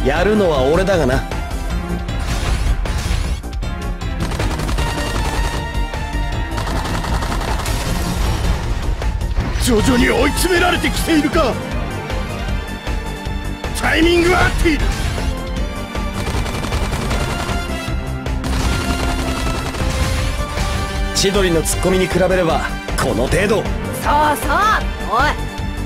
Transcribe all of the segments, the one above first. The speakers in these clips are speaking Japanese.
やるのは俺だがな。 徐々に追い詰められてきているか。タイミングは合っている。 千鳥のツッコミに比べればこの程度。 そうそう、おい。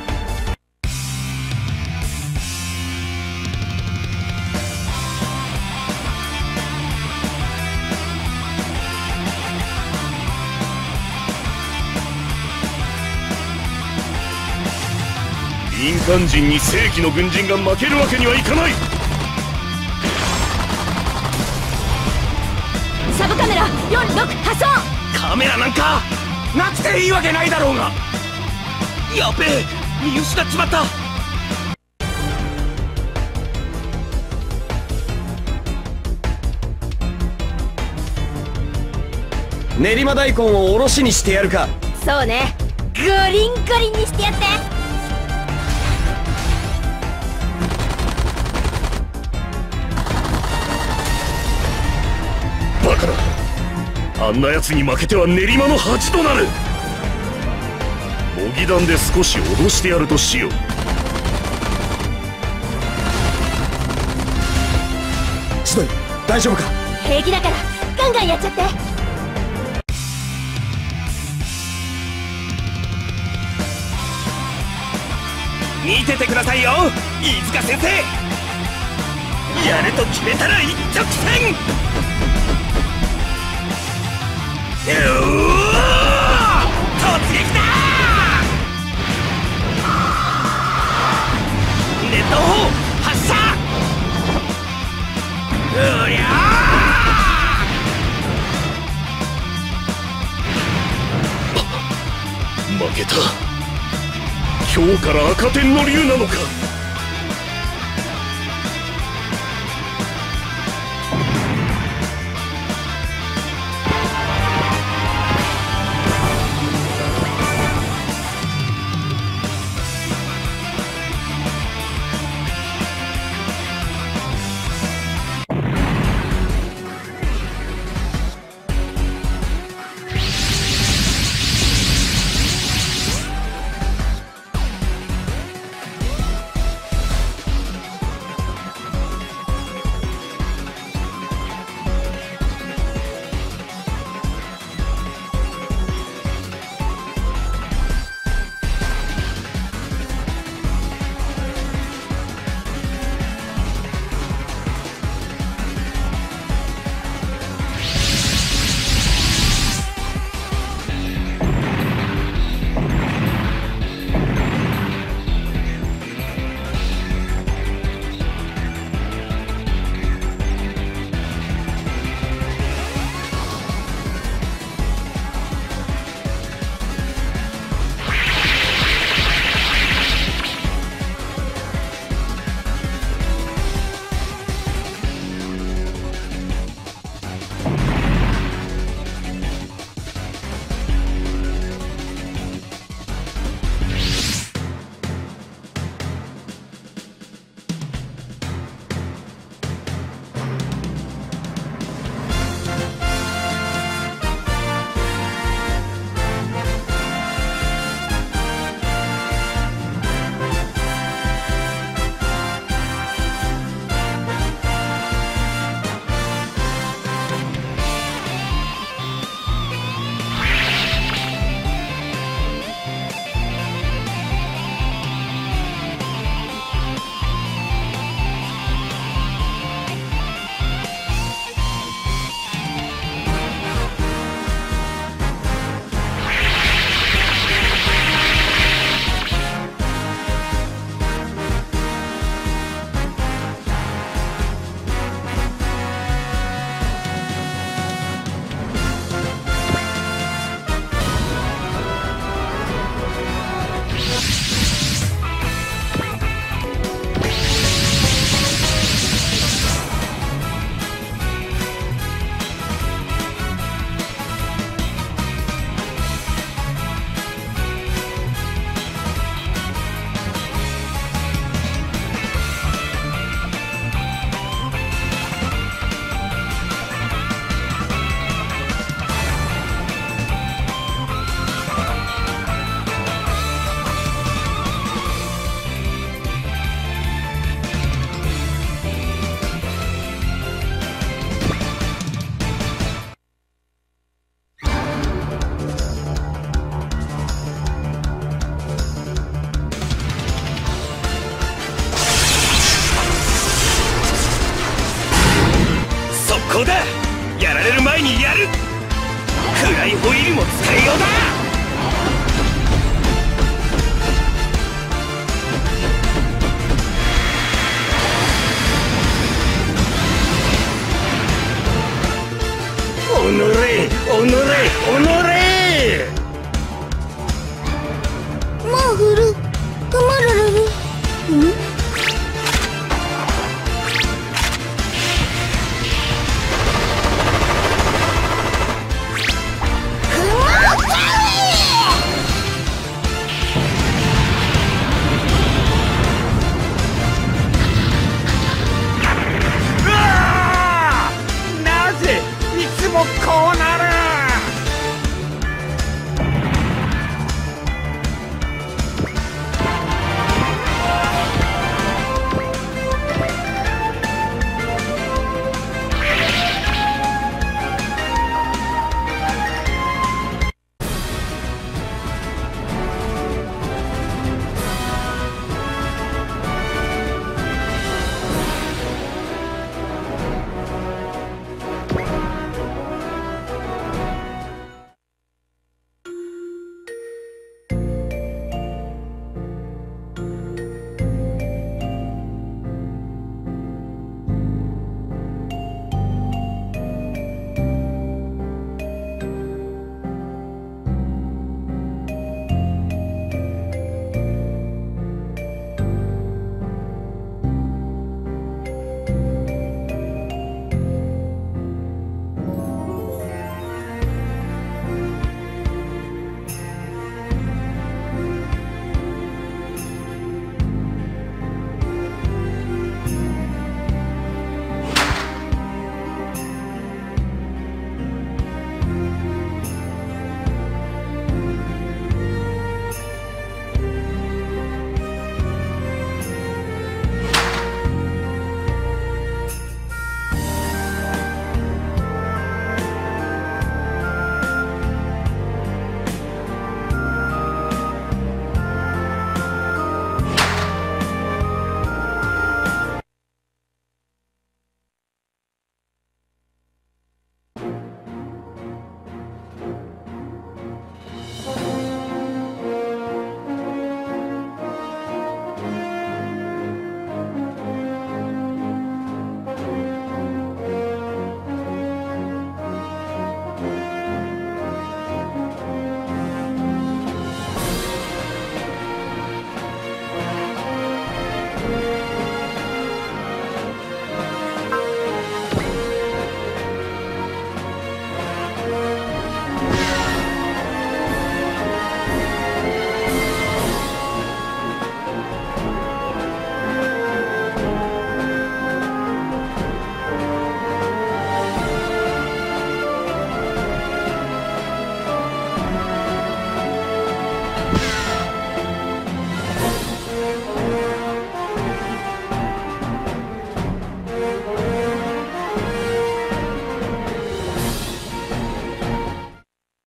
民間人に正規の軍人が負けるわけにはいかない。 サブカメラ46発送。 カメラなんかなくていいわけないだろうが。やべえ、見失っちまった。 練馬大根をおろしにしてやるか。 そうね、グリングリンにしてやって。 バカだ、あんな奴に負けては練馬の恥となる。模擬弾で少し脅してやるとしよう。 千鳥大丈夫か。 平気だからガンガンやっちゃって。 見ててくださいよ、飯塚先生。やると決めたら一直線。突撃だ。ネット砲発射。うりゃー。負けた。今日から赤点の竜なのか。 ライホイールも使いようだ。